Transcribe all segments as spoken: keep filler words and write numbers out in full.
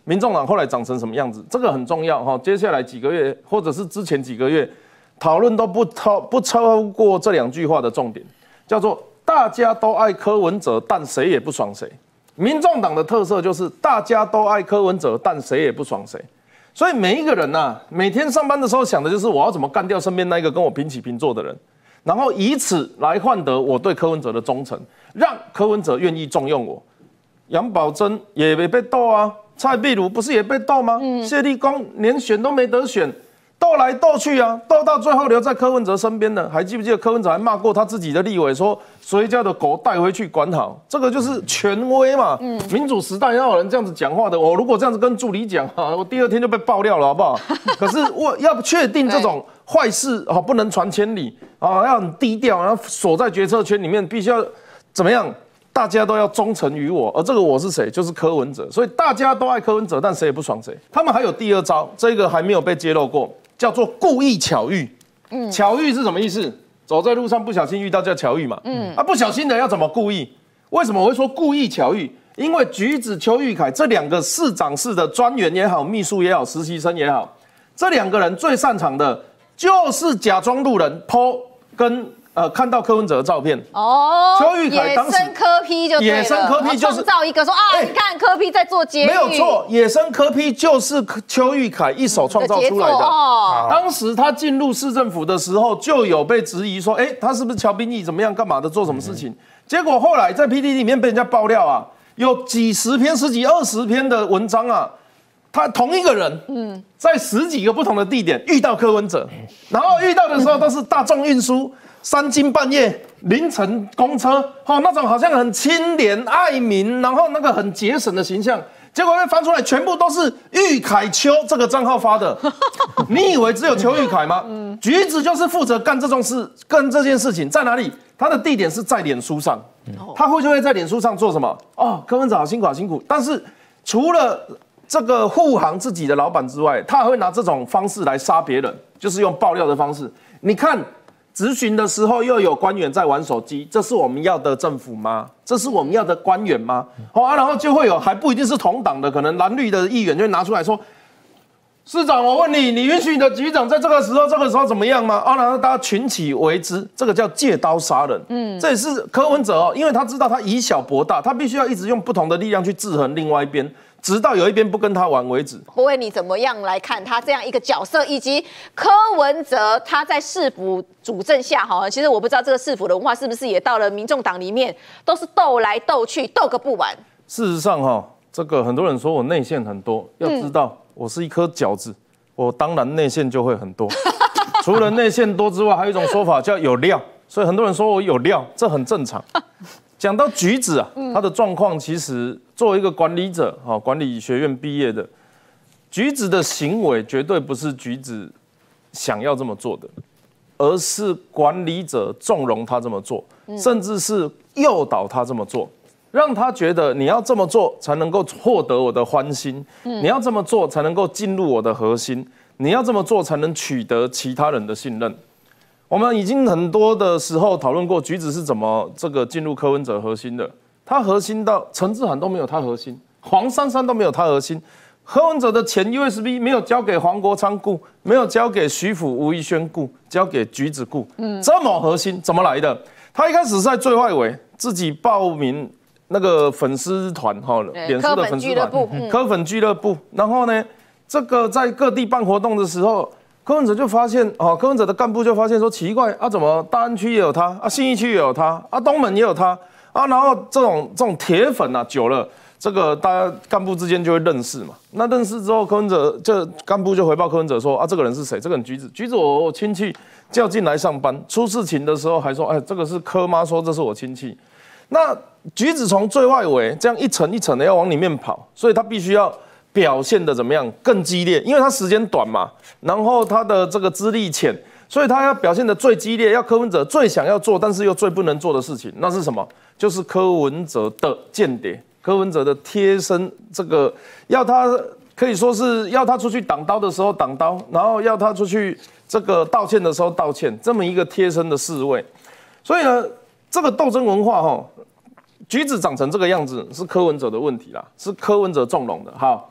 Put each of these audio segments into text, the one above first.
民众党后来长成什么样子，这个很重要哈。接下来几个月，或者是之前几个月，讨论都不超不超过这两句话的重点，叫做大家都爱柯文哲，但谁也不爽谁。民众党的特色就是大家都爱柯文哲，但谁也不爽谁。所以每一个人呐、啊，每天上班的时候想的就是我要怎么干掉身边那一个跟我平起平坐的人，然后以此来换得我对柯文哲的忠诚，让柯文哲愿意重用我。杨宝珍也没被斗啊，蔡壁如不是也被斗吗？嗯、谢立功连选都没得选，斗来斗去啊，斗到最后留在柯文哲身边的，还记不记得柯文哲还骂过他自己的立委说，谁家的狗带回去管好，这个就是权威嘛。嗯、民主时代要有人这样子讲话的，我如果这样子跟助理讲啊，我第二天就被爆料了，好不好？可是我要确定这种坏事啊，不能传千里啊，要很低调，然后锁在决策圈里面，必须要怎么样？大家都要忠诚于我，而这个我是谁？就是柯文哲，所以大家都爱柯文哲，但谁也不爽谁。他们还有第二招，这个还没有被揭露过，叫做故意巧遇。嗯，巧遇是什么意思？走在路上不小心遇到叫巧遇嘛。嗯，啊，不小心的要怎么故意？为什么我会说故意巧遇？因为橘子、邱玉凯这两个市长室的专员也好、秘书也好、实习生也好，这两个人最擅长的就是假装路人 po 跟。呃，看到柯文哲的照片哦， 邱玉凯当时野生柯 P 就对了， 野生柯 P 就是创造一个说啊，欸、你看柯 P 在做捷运， 没有错，野生柯 P 就是邱玉凯一手创造出来的。哦、当时他进入市政府的时候，就有被质疑说，哎、欸，他是不是乔宾义怎么样干嘛的做什么事情？嗯、结果后来在 P T T 里面被人家爆料啊，有几十篇、十几、二十篇的文章啊。他同一个人，嗯，在十几个不同的地点遇到柯文哲，然后遇到的时候都是大众运输。三更半夜、凌晨公车，哦，那种好像很清廉爱民，然后那个很节省的形象，结果被翻出来，全部都是玉凯邱这个账号发的。你以为只有邱玉凯吗？嗯、橘子就是负责干这种事，干这件事情在哪里？他的地点是在脸书上，他会就会在脸书上做什么？哦，柯文哲好辛苦，好辛苦。但是除了这个护航自己的老板之外，他还会拿这种方式来杀别人，就是用爆料的方式。你看。质询的时候又有官员在玩手机，这是我们要的政府吗？这是我们要的官员吗？好、哦啊，然后就会有还不一定是同党的，可能蓝绿的议员就会拿出来说，市长，我问你，你允许你的局长在这个时候、这个时候怎么样吗？啊，然后大家群起为之，这个叫借刀杀人。嗯，这也是柯文哲哦，因为他知道他以小博大，他必须要一直用不同的力量去制衡另外一边。直到有一边不跟他玩为止。 不会，你怎么样来看他这样一个角色，以及柯文哲他在市府主政下哈，其实我不知道这个市府的文化是不是也到了民众党里面，都是斗来斗去，斗个不完。 事实上哈，这个很多人说我内线很多，要知道、嗯、我是一颗饺子，我当然内线就会很多。除了内线多之外，还有一种说法叫有料，所以很多人说我有料，这很正常。讲到橘子啊，他的状况其实作为一个管理者，哈，管理学院毕业的，橘子的行为绝对不是橘子想要这么做的，而是管理者纵容他这么做，甚至是诱导他这么做，让他觉得你要这么做才能够获得我的欢心，你要这么做才能够进入我的核心，你要这么做才能取得其他人的信任。我们已经很多的时候讨论过橘子是怎么这个进入柯文哲核心的，他核心到陈志涵都没有他核心，黄珊珊都没有他核心，柯文哲的前 U S B 没有交给黄国昌顾，没有交给徐府吴怡轩顾，交给橘子顾，嗯，这么核心怎么来的？他一开始是在最外围自己报名那个粉丝团哈，脸书的粉丝团，柯粉俱乐部，然后呢，这个在各地办活动的时候。柯文哲就发现，哦，柯文哲的干部就发现说奇怪啊，怎么大安区也有他，啊，信义区也有他，啊，东门也有他，啊，然后这种这种铁粉啊，久了，这个大家干部之间就会认识嘛。那认识之后，柯文哲就干部就回报柯文哲说，啊，这个人是谁？这个人橘子，橘子我我亲戚叫进来上班，出事情的时候还说，哎，这个是柯妈说这是我亲戚。那橘子从最外围这样一层一层的要往里面跑，所以他必须要。表现的怎么样更激烈？因为他时间短嘛，然后他的这个资历浅，所以他要表现的最激烈，要柯文哲最想要做，但是又最不能做的事情，那是什么？就是柯文哲的间谍，柯文哲的贴身，这个要他可以说是要他出去挡刀的时候挡刀，然后要他出去这个道歉的时候道歉，这么一个贴身的侍卫。所以呢，这个斗争文化哈，橘子长成这个样子是柯文哲的问题啦，是柯文哲纵容的。好。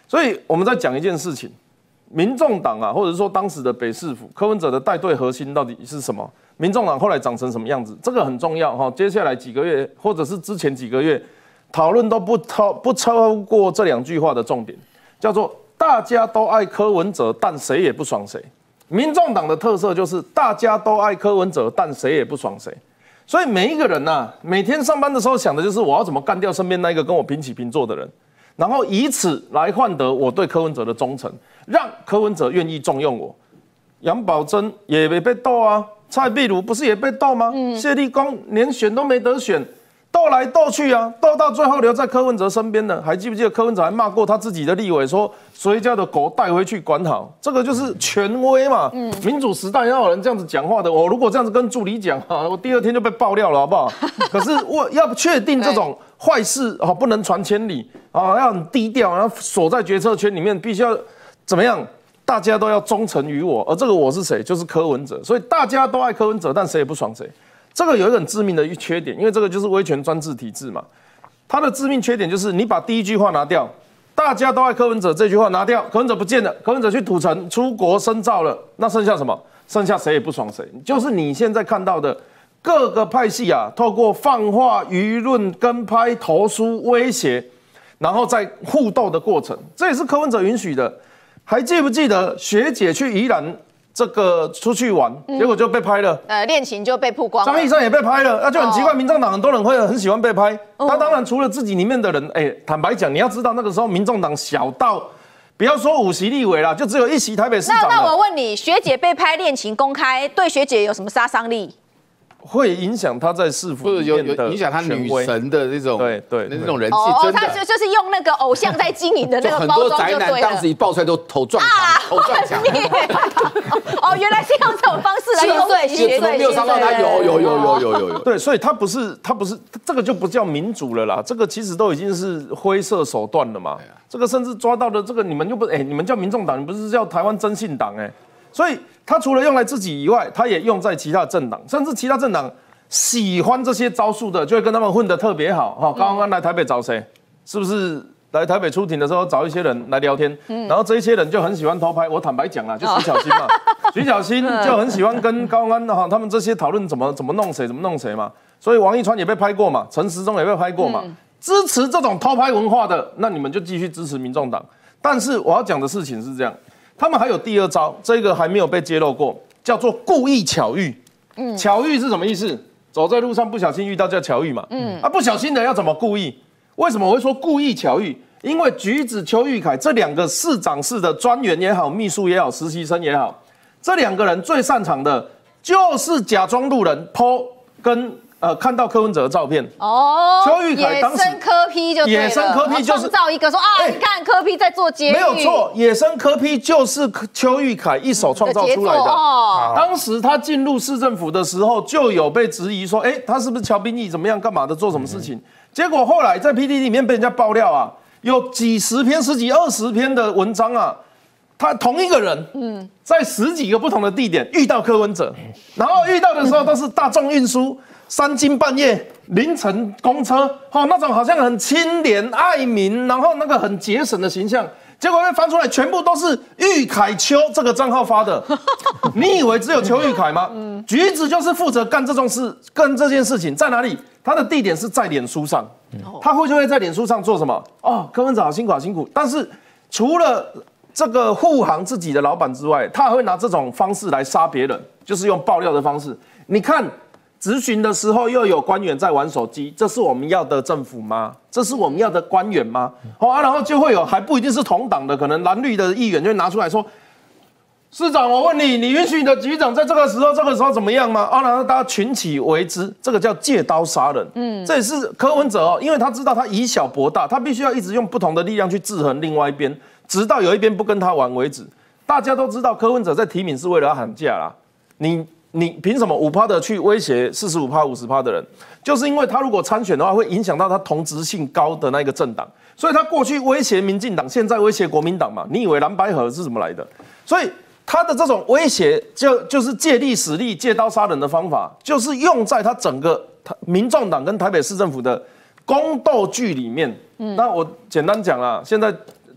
所以我们在讲一件事情，民众党啊，或者说当时的北市府柯文哲的带队核心到底是什么？民众党后来长成什么样子？这个很重要哈。接下来几个月，或者是之前几个月，讨论都不超不超过这两句话的重点，叫做大家都爱柯文哲，但谁也不爽谁。民众党的特色就是大家都爱柯文哲，但谁也不爽谁。所以每一个人呐、啊，每天上班的时候想的就是我要怎么干掉身边那一个跟我平起平坐的人，然后以此来换得我对柯文哲的忠诚，让柯文哲愿意重用我。杨宝珍也没被斗啊，蔡壁如不是也被斗吗？嗯、谢立功连选都没得选，斗来斗去啊，斗到最后留在柯文哲身边的，还记不记得柯文哲还骂过他自己的立委说，谁家的狗带回去管好，这个就是权威嘛。嗯、民主时代要有人这样子讲话的，我如果这样子跟助理讲啊，我第二天就被爆料了，好不好？可是我要确定这种坏事啊，不能传千里啊，要很低调，然后锁在决策圈里面，必须要怎么样？大家都要忠诚于我，而这个我是谁？就是柯文哲。所以大家都爱柯文哲，但谁也不爽谁。这个有一个很致命的缺点，因为这个就是威权专制体制嘛。它的致命缺点就是你把第一句话拿掉，大家都爱柯文哲这句话拿掉，柯文哲不见了，柯文哲去土城出国深造了，那剩下什么？剩下谁也不爽谁，就是你现在看到的各个派系啊，透过放话、舆论、跟拍、投书、威胁，然后在互斗的过程，这也是柯文哲允许的。还记不记得学姐去宜兰这个出去玩，嗯、结果就被拍了， 呃，恋情就被曝光了， 张义山也被拍了，那就很奇怪。哦、民众党很多人会很喜欢被拍，那、哦、当然除了自己里面的人，哎、欸，坦白讲，你要知道那个时候民众党小到不要说五席立委啦，就只有一席台北市长。 那那我问你，学姐被拍恋情公开，对学姐有什么杀伤力？ 会影响他在市府里面的， 有有影响他女神的那种， 对对那种人气。 哦， 真的， 他就就是用那个偶像在经营的那个很包多宅装就对了。 男当时一爆出来都头撞墙，头撞墙。 哦，原来是用这种方式来用对学姐，没有伤到他，有有有有有有有。 对，所以他不是他不是这个就不叫民主了啦，这个其实都已经是灰色手段了嘛。这个甚至抓到的这个你们又不哎，你们叫民众党，你不是叫台湾真信党哎，所以他除了用来自己以外，他也用在其他政党，甚至其他政党。喜欢这些招数的，就会跟他们混得特别好哈。刚刚来台北找谁？是不是来台北出庭的时候找一些人来聊天？嗯、然后这一些人就很喜欢偷拍。我坦白讲啦，就徐小新嘛，徐小新就很喜欢跟高安哈他们这些讨论怎么怎么弄谁，怎么弄谁嘛。所以王一川也被拍过嘛，陈时中也被拍过嘛。嗯、支持这种偷拍文化的，那你们就继续支持民众党。但是我要讲的事情是这样，他们还有第二招，这个还没有被揭露过，叫做故意巧遇。嗯、巧遇是什么意思？走在路上不小心遇到叫巧遇嘛，嗯，啊不小心的要怎么故意？为什么我会说故意巧遇？因为橘子、邱玉凯这两个市长室的专员也好、秘书也好、实习生也好，这两个人最擅长的就是假装路人 po 跟呃看到柯文哲的照片哦， 邱玉凯当时野生柯 P 就对了， 野生柯 P 就是创造一个说啊，欸、你看柯 P 在做捷运， 没有错，野生柯 P 就是邱玉凯一手创造出来的。哦、当时他进入市政府的时候，就有被质疑说，哎、欸，他是不是乔宾义怎么样干嘛的做什么事情？嗯、结果后来在 P T T 里面被人家爆料啊，有几十篇、十几、二十篇的文章啊。他同一个人，嗯，在十几个不同的地点遇到柯文哲，然后遇到的时候都是大众运输。三更半夜、凌晨公车，哦，那种好像很清廉爱民，然后那个很节省的形象，结果被翻出来，全部都是玉凯邱这个账号发的。你以为只有邱玉凯吗？嗯、橘子就是负责干这种事，干这件事情在哪里？他的地点是在脸书上，他会就会在脸书上做什么？哦，柯文哲好辛苦，好辛苦。但是除了这个护航自己的老板之外，他还会拿这种方式来杀别人，就是用爆料的方式。你看。质询的时候又有官员在玩手机，这是我们要的政府吗？这是我们要的官员吗？好、哦啊，然后就会有还不一定是同党的，可能蓝绿的议员就会拿出来说：“市长，我问你，你允许你的局长在这个时候、这个时候怎么样吗？”啊，然后大家群起为之，这个叫借刀杀人。嗯，这也是柯文哲哦，因为他知道他以小博大，他必须要一直用不同的力量去制衡另外一边，直到有一边不跟他玩为止。大家都知道柯文哲在提名是为了要喊价啦，你。你凭什么五趴的去威胁四十五趴、五十趴的人？就是因为他如果参选的话，会影响到他同质性高的那个政党，所以他过去威胁民进党，现在威胁国民党嘛？你以为蓝白合是怎么来的？所以他的这种威胁就就是借力使力、借刀杀人的方法，就是用在他整个民众党跟台北市政府的宫斗剧里面。嗯，那我简单讲啦，现在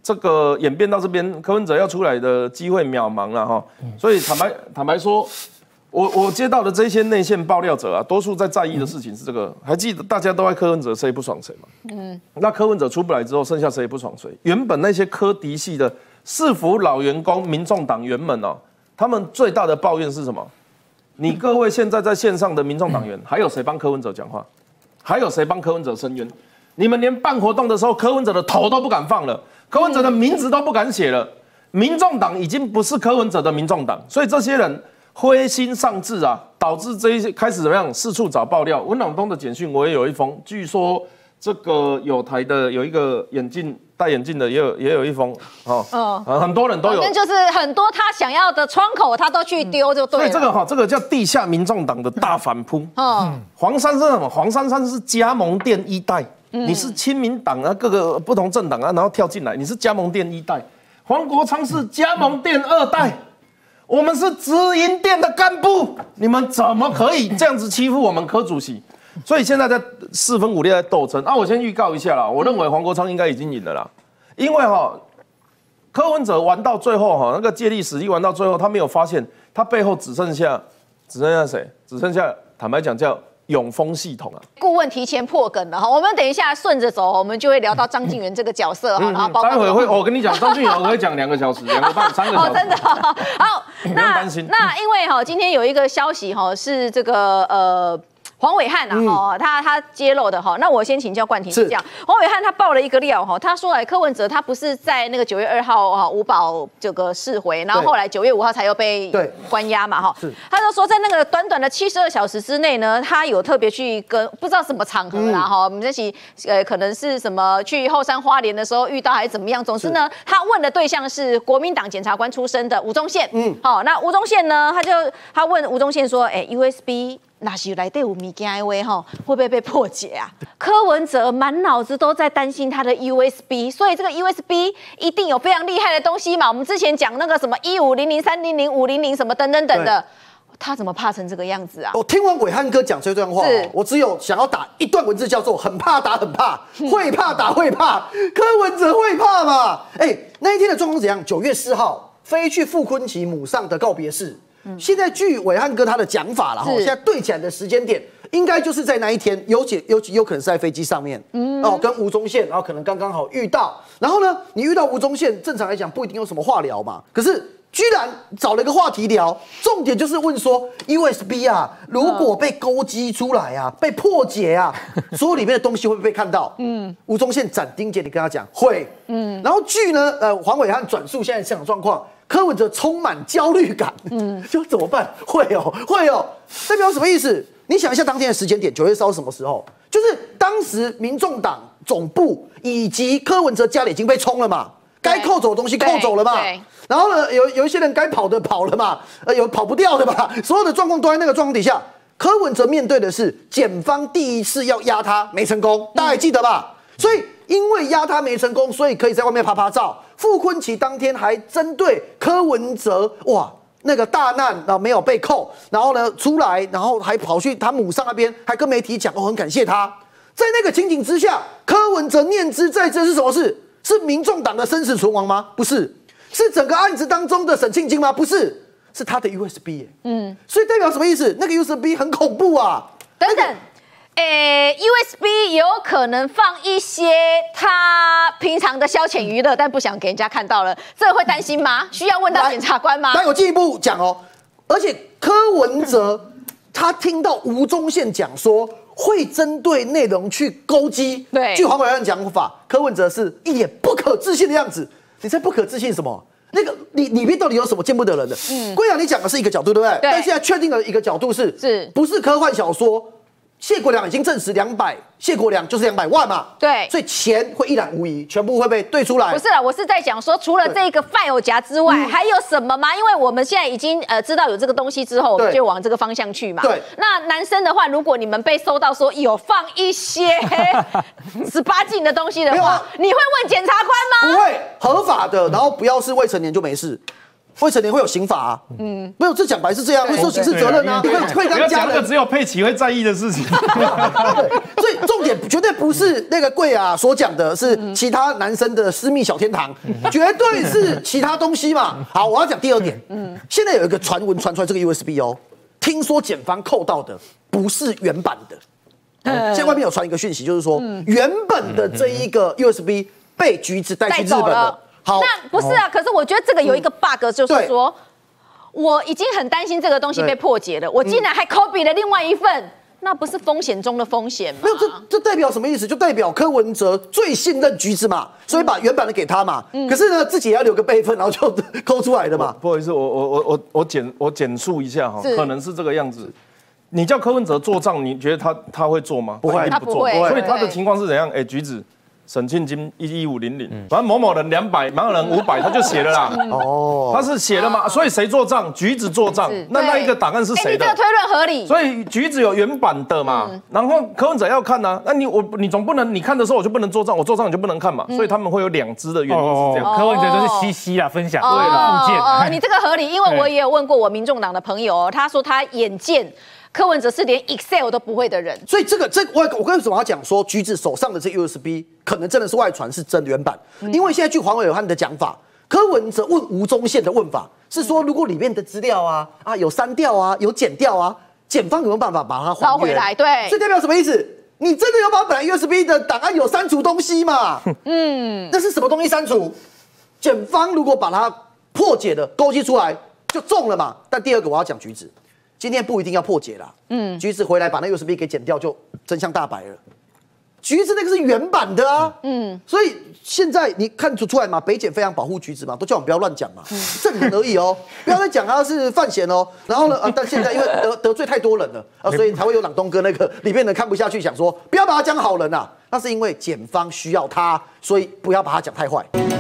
这个演变到这边，柯文哲要出来的机会渺茫了哈。所以坦白坦白说，我我接到的这些内线爆料者啊，多数在在意的事情是这个，还记得大家都爱柯文哲谁不爽谁嘛？嗯，那柯文哲出不来之后，剩下谁不爽谁？原本那些柯嫡系的市府老员工、民众党员们哦，他们最大的抱怨是什么？你各位现在在线上的民众党员，还有谁帮柯文哲讲话？还有谁帮柯文哲申冤？你们连办活动的时候，柯文哲的头都不敢放了，柯文哲的名字都不敢写了。民众党已经不是柯文哲的民众党，所以这些人灰心丧志啊，导致这一些开始怎么样四处找爆料。文朗东的简讯我也有一封，据说这个有台的有一个眼镜戴眼镜的也有也有一封哦，嗯，很多人都有， 反正就是很多他想要的窗口他都去丢就对了。 所以这个哈，这个叫地下民众党的大反扑。嗯，黄珊珊什么？黄珊珊是加盟店一代。你是亲民党啊，各个不同政党啊，然后跳进来，你是加盟店一代，黄国昌是加盟店二代，我们是直营店的干部，你们怎么可以这样子欺负我们柯主席？所以现在在四分五裂在斗争啊！我先预告一下啦，我认为黄国昌应该已经赢了啦，因为哈柯文哲玩到最后哈，那个借力使力玩到最后，他没有发现他背后只剩下只剩下谁？只剩下坦白讲叫。永丰系统啊， 顾问提前破梗了哈，我们等一下顺着走，我们就会聊到张静源这个角色哈，然后包括待会会，我跟你讲，张静源我会讲两个小时，两个半，三个小时， 哦，真的好， 那那因为哈，今天有一个消息哈，是这个呃。黄伟汉啊，哈、嗯，他他揭露的哈，那我先请教冠廷是这样，黄伟汉他爆了一个料哈，他说来柯文哲他不是在那个九月二号啊五保这个释回，然后后来九月五号才又被关押嘛哈，他就说在那个短短的七十二小时之内呢，他有特别去跟不知道什么场合啦哈，我们这起呃可能是什么去后山花莲的时候遇到还是怎么样，总之呢，他问的对象是国民党检察官出身的吴宗宪，嗯，好，那吴宗宪呢，他就他问吴宗宪说，哎 ，U S B。那是来对有物件的话，吼会不会被破解啊？柯文哲满脑子都在担心他的 U S B， 所以这个 U S B 一定有非常厉害的东西嘛。我们之前讲那个什么一五零零、三零零、五零零什么等等等的，他怎么怕成这个样子啊？ 我听完伟汉哥讲这段话，我只有想要打一段文字，叫做很怕打很怕，会怕打会怕，柯文哲会怕嘛？哎、欸，那一天的状况怎样？九月四号飞去傅昆萁母上的告别式。嗯、现在据伟汉哥他的讲法了哈，现在对起来的时间点应该就是在那一天，尤其尤其有可能是在飞机上面，嗯，哦，跟吴宗宪，然后可能刚刚好遇到，然后呢，你遇到吴宗宪，正常来讲不一定有什么话聊嘛，可是居然找了一个话题聊，重点就是问说 U S B 啊，如果被勾稽出来啊，被破解啊，所有里面的东西会不会被看到？嗯，吴宗宪斩钉截铁跟他讲会，嗯，然后据呢，呃，黄伟汉转述现在市场状况。柯文哲充满焦虑感，嗯，就怎么办？会哦，会哦，代表什么意思？你想一下当天的时间点，九月四号什么时候？就是当时民众党总部以及柯文哲家里已经被冲了嘛，该扣走的东西扣走了嘛，然后呢，有有一些人该跑的跑了嘛，呃，有跑不掉的嘛，所有的状况都在那个状况底下，柯文哲面对的是检方第一次要压他没成功，大家还记得吧？所以。因为压他没成功，所以可以在外面拍拍照。傅昆萁当天还针对柯文哲，哇，那个大难啊没有被扣，然后呢出来，然后还跑去他母上那边，还跟媒体讲，我很感谢他。在那个情景之下，柯文哲念之在之是什么事？是民众党的生死存亡吗？不是，是整个案子当中的沈庆金吗？不是，是他的 U S B 耶。嗯，所以代表什么意思？那个 U S B 很恐怖啊。 等等。那個诶 ，U S B 有可能放一些他平常的消遣娱乐，但不想给人家看到了，这会担心吗？需要问到检察官吗？ 那我进一步讲哦，而且柯文哲他听到吴宗宪讲说会针对内容去勾稽， 对， 据黄伟汉讲法，柯文哲是一脸不可置信的样子。你在不可置信什么？那个里里面到底有什么见不得人的？嗯，归阳你讲的是一个角度，对不对？对。但现在确定的一个角度是，是不是科幻小说？谢国良已经证实两百，谢国良就是两百万嘛， 对， 所以钱会一览无遗，全部会被对出来。 不是啦，我是在讲说，除了这个 file 夹之外，嗯、还有什么吗？因为我们现在已经呃知道有这个东西之后，我们就往这个方向去嘛。对，那男生的话，如果你们被收到说有放一些十八禁的东西的话，啊、你会问检察官吗？ 不会，合法的，然后不要是未成年就没事。 未成年会有刑法啊，嗯，没有，这讲白是这样，会受刑事责任啊，会会不要让家人讲那个只有佩奇会在意的事情。 所以重点绝对不是那个贵啊所讲的是其他男生的私密小天堂，绝对是其他东西嘛。好，我要讲第二点，嗯，现在有一个传闻传出来这个 U S B 哦，听说检方扣到的不是原版的，现在外面有传一个讯息，就是说原本的这一个 U S B 被橘子带去日本了。好， 那不是啊，可是我觉得这个有一个 bug，就是说。我已经很担心这个东西被破解了，我竟然还 copy 了另外一份，那不是风险中的风险吗？ 没有，这这代表什么意思？就代表柯文哲最信任橘子嘛，所以把原版的给他嘛。嗯、可是呢，自己也要留个备份，然后就抠出来的嘛。 不好意思，我我我我我简我简述一下哈，可能是这个样子。你叫柯文哲做账，你觉得他他会做吗？ 不会， 他不做。 所以他的情况是怎样？哎，橘子。沈庆金一一五零零，反正某某人两百，某某人五百，他就写了啦。哦，他是写了嘛，所以谁做账？橘子做账。那那一个档案是谁的？ 你这个推论合理。 所以橘子有原版的嘛，然后柯文哲要看呐，那你我你总不能你看的时候我就不能做账，我做账你就不能看嘛，所以他们会有两支的原因是这样。 柯文哲就是西西啦，分享对了附件。 哦，你这个合理，因为我也有问过我民众党的朋友，他说他眼见。柯文哲是连 Excel 都不会的人， 所以这个这我我为什么要讲说橘子手上的这 U S B 可能真的是外传是真原版？嗯、因为现在据黄伟汉的讲法，柯文哲问吴宗宪的问法是说，如果里面的资料啊啊有删掉啊有剪掉啊，检方有没有办法把它还回来？对， 所以代表什么意思？你真的有把本来 U S B 的档案有删除东西嘛？嗯，那是什么东西删除？检方如果把它破解的勾稽出来，就中了嘛。但第二个我要讲橘子。今天不一定要破解啦，嗯，橘子回来把那 U S B 给剪掉，就真相大白了。橘子那个是原版的啊，嗯，所以现在你看出出来嘛，北检非常保护橘子嘛，都叫我们不要乱讲嘛，证人而已哦，不要再讲他是范闲哦。然后呢，啊，但现在因为得得罪太多人了啊，所以才会有朗东哥那个里面人看不下去，想说不要把他讲好人啊，那是因为检方需要他，所以不要把他讲太坏。